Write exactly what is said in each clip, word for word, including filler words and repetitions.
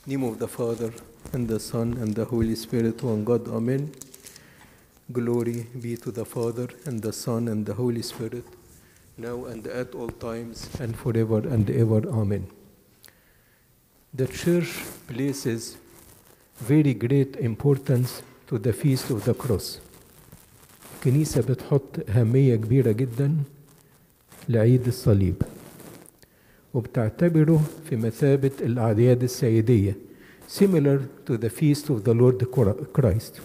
name of the Father, and the Son, and the Holy Spirit, one God, Amen. Glory be to the Father, and the Son, and the Holy Spirit, now and at all times, and forever and ever, Amen. The Church places very great importance to the Feast of the Cross. الكنيسة بتحط أهمية كبيرة جدا لعيد الصليب، وبتعتبره في مثابة الأعياد السيدية similar to the feast of the Lord Christ.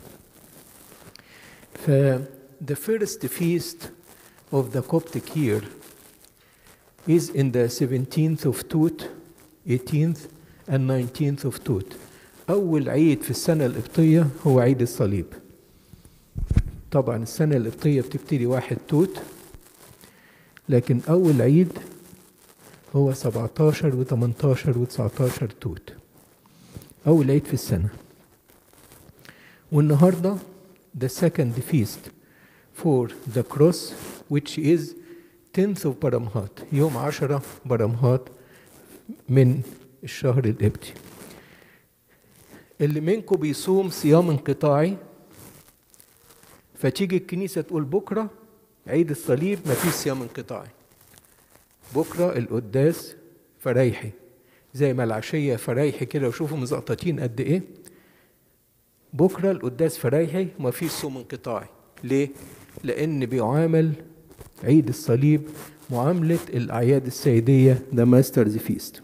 ف the first feast of the Coptic year is in the seventeenth of Tut, eighteenth and nineteenth of Tut. أول عيد في السنة القبطية هو عيد الصليب. طبعا السنة القبطية بتبتدي واحد توت، لكن أول عيد هو سبعتاشر وتمنتاشر وتسعتاشر توت، أول عيد في السنة. والنهاردة the second feast for the cross, which is tenth of برمهات، يوم عشرة برمهات من الشهر القبطي. اللي منكم بيصوم صيام انقطاعي، فتيجي الكنيسة تقول بكرة عيد الصليب ما فيش صيام انقطاعي، بكرة القداس فريحي، زي ما العشية فريحي كده، وشوفوا مزقططين قد ايه. بكرة القداس فريحي ما فيش صوم انقطاعي. ليه؟ لأن بيعامل عيد الصليب معاملة الأعياد السيدية the Master's Feast.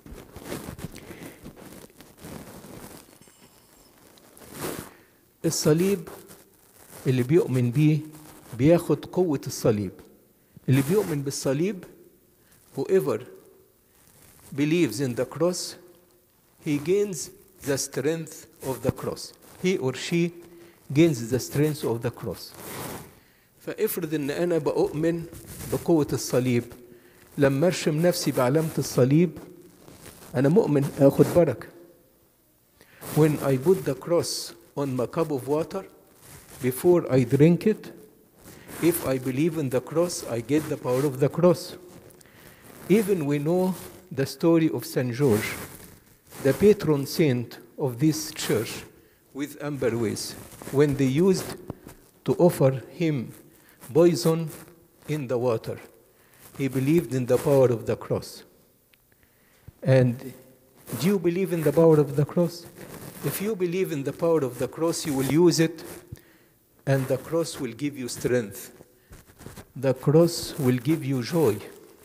الصليب اللي بيؤمن بيه بياخد قوة الصليب. اللي بيؤمن بالصليب whoever believes in the cross he gains the strength of the cross. he or she gains the strength of the cross. فافرض ان انا بؤمن بقوة الصليب، لما ارشم نفسي بعلامة الصليب انا مؤمن اخد بركة. when I put the cross on my cup of water before I drink it, if I believe in the cross, I get the power of the cross. Even we know the story of Saint George, the patron saint of this church with Fr.Rueiss, when they used to offer him poison in the water. He believed in the power of the cross. And do you believe in the power of the cross? If you believe in the power of the cross, you will use it, and the cross will give you strength. The cross will give you joy.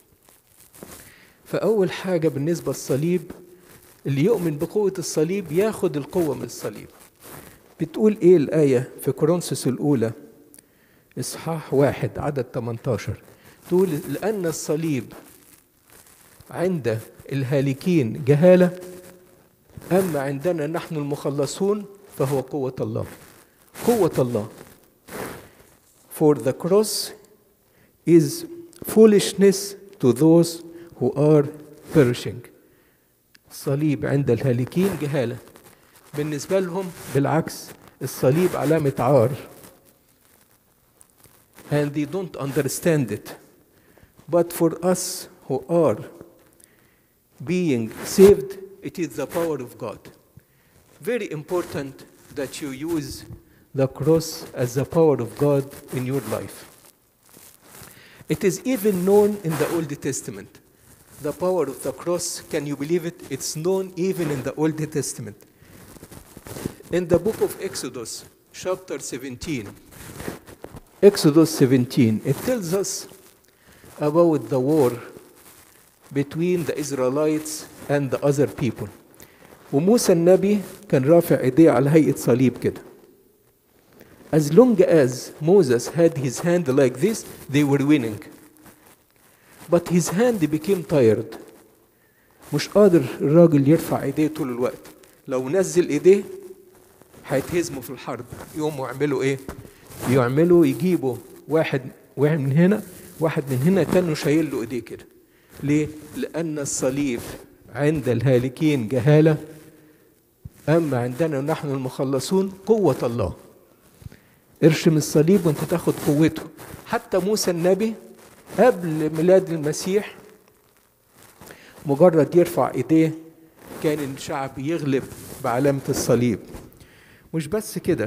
فأول حاجة بالنسبة للصليب، اللي يؤمن بقوة الصليب ياخد القوة من الصليب. بتقول إيه الآية في كورنثوس الأولى إصحاح واحد عدد تمنتاشر؟ تقول لأن الصليب عند الهالكين جهالة، أما عندنا نحن المخلصون فهو قوة الله. قوة الله. For the cross is foolishness to those who are perishing. الصليب عند الهالكين جهالة، بالنسبة لهم بالعكس الصليب علامة عار. And they don't understand it. But for us who are being saved, it is the power of God. Very important that you use the cross as the power of God in your life. It is even known in the Old Testament. The power of the cross, can you believe it? It's known even in the Old Testament. In the book of Exodus, chapter seventeen, Exodus seventeen, it tells us about the war between the Israelites and the other people. وموسى النبي كان رافع ايديه على هيئة صليب كده. As long as Moses had his hand like this, they were winning. But his hand became tired. مش قادر الراجل يرفع ايديه طول الوقت. لو نزل ايديه هيتهزموا في الحرب. يقوموا يعملوا ايه؟ يعملوا يجيبوا واحد واحد من هنا واحد من هنا، كانوا شايل له ايديه كده. ليه؟ لأن الصليب عند الهالكين جهالة، أما عندنا نحن المخلصون قوة الله. ارشم الصليب وانت تاخد قوته. حتى موسى النبي قبل ميلاد المسيح مجرد يرفع ايديه كان الشعب يغلب بعلامة الصليب. مش بس كده.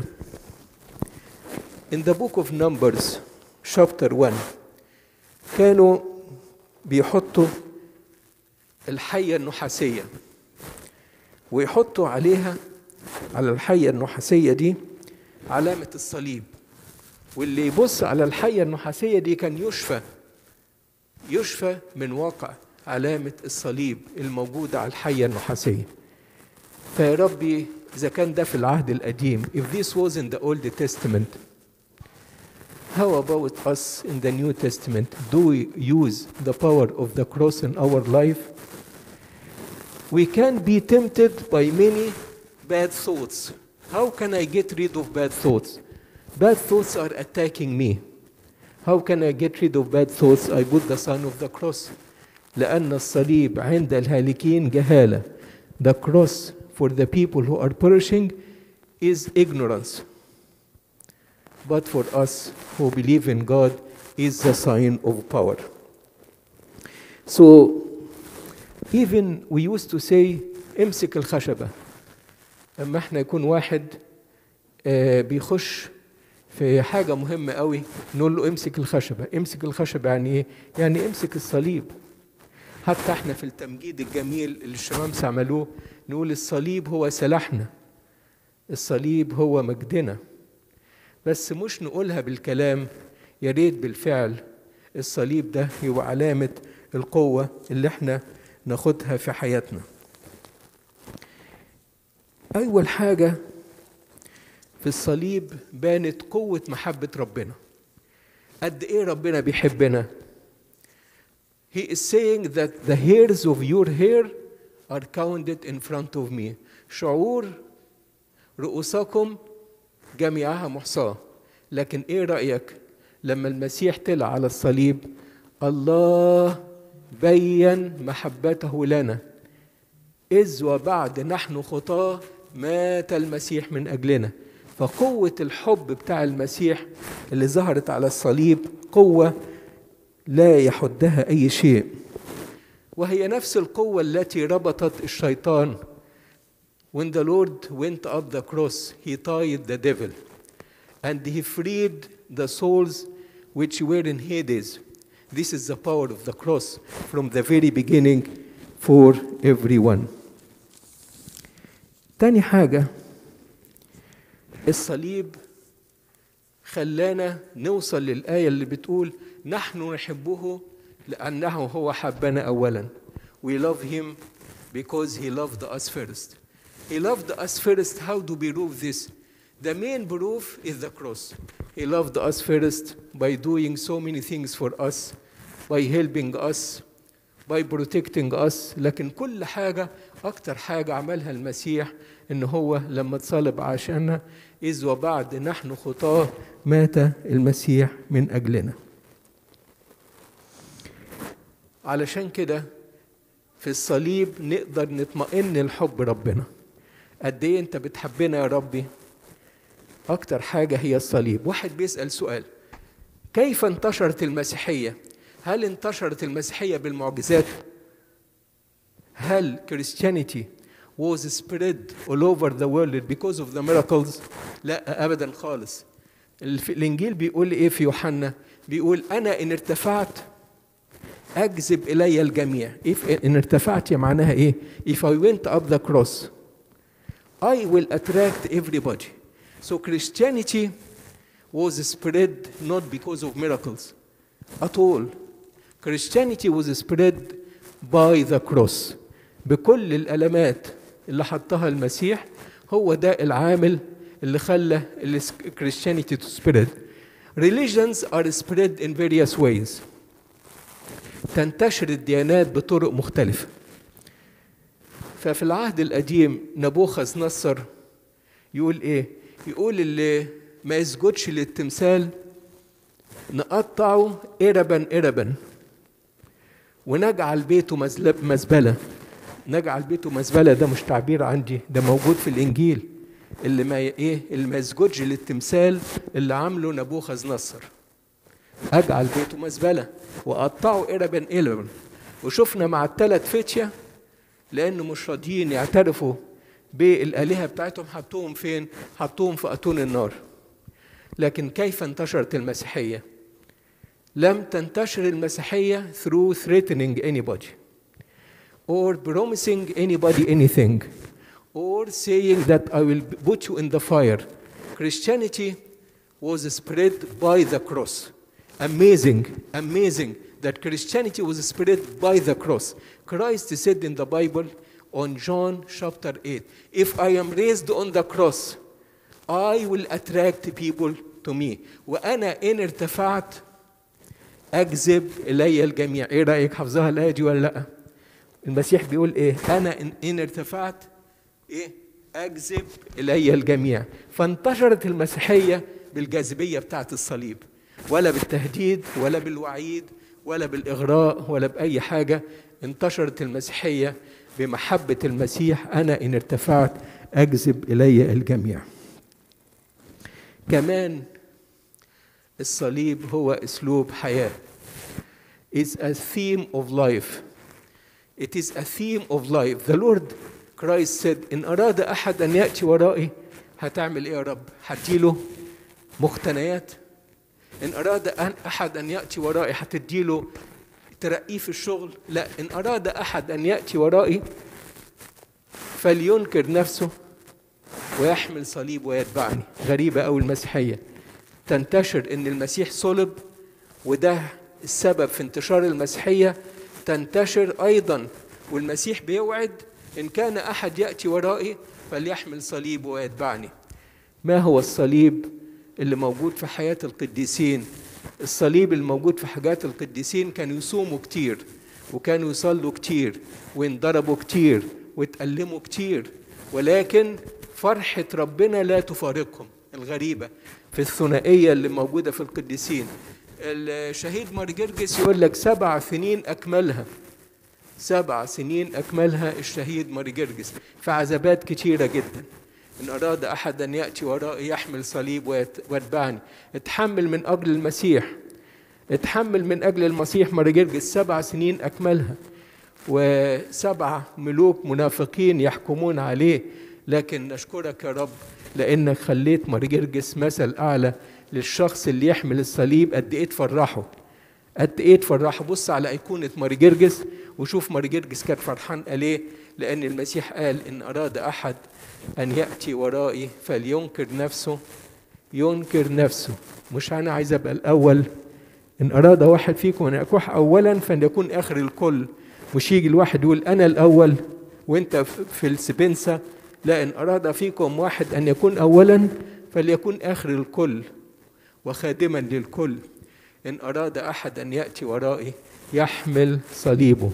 In the book of Numbers chapter one كانوا بيحطوا الحية النحاسية ويحطوا عليها على الحية النحاسية دي علامة الصليب، واللي يبص على الحية النحاسية دي كان يشفى يشفى من واقع علامة الصليب الموجودة على الحية النحاسية. فيا ربي إذا كان ده في العهد القديم، if this was in the Old Testament, how about us in the New Testament? Do we use the power of the cross in our life? We can be tempted by many bad thoughts. How can I get rid of bad thoughts? Bad thoughts are attacking me. How can I get rid of bad thoughts? I put the sign of the cross. لأن الصليب عند الهالكين جهالة. The cross for the people who are perishing is ignorance. But for us who believe in God is the sign of power. So even we used to say امسك الخشبة. اما احنا يكون واحد بيخش في حاجة مهمة قوي نقول له امسك الخشبة. امسك الخشبة يعني ايه؟ يعني امسك الصليب. حتى احنا في التمجيد الجميل اللي الشمامسة عملوه نقول الصليب هو سلاحنا، الصليب هو مجدنا. بس مش نقولها بالكلام، يا ريت بالفعل. الصليب ده هو علامة القوة اللي احنا ناخدها في حياتنا. أول حاجة في الصليب بانت قوة محبة ربنا. قد إيه ربنا بيحبنا. He is saying that the hairs of your hair are counted in front of me. شعور رؤوسكم جميعها محصاة. لكن إيه رأيك لما المسيح طلع على الصليب؟ الله بين محبته لنا. إذ وبعد نحن خطاة مات المسيح من أجلنا. فقوة الحب بتاع المسيح اللي ظهرت على الصليب قوة لا يحدها أي شيء، وهي نفس القوة التي ربطت الشيطان. When the Lord went up the cross, he tied the devil and he freed the souls which were in Hades. This is the power of the cross from the very beginning for everyone. تاني حاجة، الصليب خلانا نوصل للآية اللي بتقول نحن نحبه لأنه هو حبنا أولا. We love him because he loved us first. He loved us first. How do we prove this? The main proof is the cross. He loved us first by doing so many things for us, by helping us, by protecting us. لكن كل حاجة أكتر حاجة عملها المسيح إن هو لما اتصلب عشاننا، إذ وبعد نحن خطاة مات المسيح من أجلنا. علشان كده في الصليب نقدر نطمئن لحب ربنا. قد إيه أنت بتحبنا يا ربي؟ أكتر حاجة هي الصليب. واحد بيسأل سؤال: كيف انتشرت المسيحية؟ هل انتشرت المسيحية بالمعجزات؟ هل Christianity was spread all over the world because of the miracles؟ لا أبدا خالص. الإنجيل بيقول إيه في يوحنا؟ بيقول أنا إن ارتفعت أجذب إلي الجميع. إن ارتفعت معناها إيه؟ If I went up the cross I will attract everybody. So Christianity was spread not because of miracles at all. Christianity was spread by the cross. بكل الألمات اللي حطها المسيح، هو ده العامل اللي خلى Christianity to spread. Religions are spread in various ways. تنتشر الديانات بطرق مختلفة. ففي العهد القديم نبوخذ نصر يقول إيه؟ يقول اللي ما يسجدش للتمثال نقطعه إربا إربا ونجعل بيته مزبلة. نجعل بيته مزبلة ده مش تعبير عندي، ده موجود في الإنجيل. اللي ما إيه؟ اللي ما يسجدش للتمثال اللي عامله نبوخذ نصر، أجعل بيته مزبلة وأقطعه إربا إربا. وشفنا مع الثلاث فتية لأنه مش راضيين يعترفوا بالآلهة بتاعتهم، حطوهم فين؟ حطوهم في أتون النار. لكن كيف انتشرت المسيحية؟ لم تنتشر المسيحية through threatening anybody or promising anybody anything or saying that I will put you in the fire. Christianity was spread by the cross. Amazing, amazing that Christianity was spread by the cross. Christ said in the Bible on John chapter eight, if I am raised on the cross, I will attract people to me. وأنا إن ارتفعت أجذب إلي الجميع. إيه رأيك، حافظها الآية دي ولا لأ؟ المسيح بيقول إيه؟ أنا إن, إن ارتفعت إيه؟ أجذب إلي الجميع. فانتشرت المسيحية بالجاذبية بتاعت الصليب، ولا بالتهديد ولا بالوعيد ولا بالإغراء ولا بأي حاجة. انتشرت المسيحية بمحبة المسيح، أنا إن ارتفعت أجذب إلي الجميع. كمان الصليب هو أسلوب حياة. It's a theme of life. It is a theme of life. The Lord Christ said إن أراد أحد أن يأتي ورائي هتعمل إيه يا رب؟ هتديله مقتنيات؟ إن أراد أن أحد أن يأتي ورائي هتديله ترقيه في الشغل؟ لا، إن أراد أحد أن يأتي ورائي فلينكر نفسه ويحمل صليب ويتبعني. غريبة أوي المسيحية، تنتشر إن المسيح صلب، وده السبب في انتشار المسيحية. تنتشر أيضا والمسيح بيوعد إن كان أحد يأتي ورائي فليحمل صليب ويتبعني. ما هو الصليب اللي موجود في حياة القديسين؟ الصليب الموجود في حياة القديسين كانوا يصوموا كتير، وكانوا يصلوا كتير، وينضربوا كتير، ويتألموا كتير، ولكن فرحة ربنا لا تفارقهم. الغريبة في الثنائية اللي موجودة في القديسين، الشهيد مارجرجس يقول لك سبع سنين أكملها، سبع سنين أكملها الشهيد مارجرجس في عذابات كتيرة جدا. إن أراد أحد أن يأتي ورائي يحمل صليب ويتبعني. اتحمل من أجل المسيح، اتحمل من أجل المسيح مارجرجس سبع سنين أكملها، وسبع ملوك منافقين يحكمون عليه. لكن نشكرك يا رب لأنك خليت مارجرجس مثل أعلى للشخص اللي يحمل الصليب. قد إيه تفرحه، قد إيه تفرحه. بص على أيقونة مارجرجس وشوف مارجرجس كان فرحان عليه، لأن المسيح قال إن أراد أحد أن يأتي ورائي فلينكر نفسه. ينكر نفسه، مش أنا عايز أبقى الأول. إن أراد واحد فيكم أن يكون أولا فليكون آخر الكل. مش يجي الواحد يقول أنا الأول وإنت في السبنسة. لا، إن أراد فيكم واحد أن يكون أولا فليكون آخر الكل وخادما للكل. إن أراد أحد أن يأتي ورائي يحمل صليبه،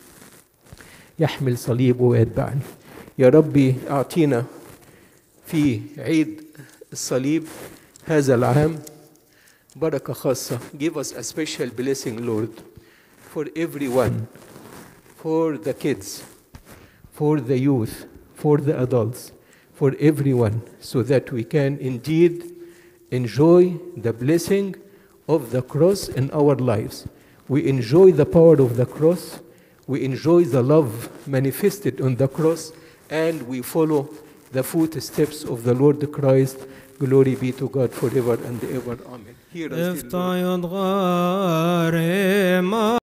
يحمل صليبه ويتبعني. يا ربي أعطينا في عيد الصليب هذا العام بركة خاصة. Give us a special blessing, Lord, for everyone, for the kids, for the youth, for the adults, for everyone, so that we can indeed enjoy the blessing of the cross in our lives. We enjoy the power of the cross, we enjoy the love manifested on the cross, and we follow the footsteps of the Lord Christ. Glory be to God forever and ever. Amen. Hear us, dear Lord.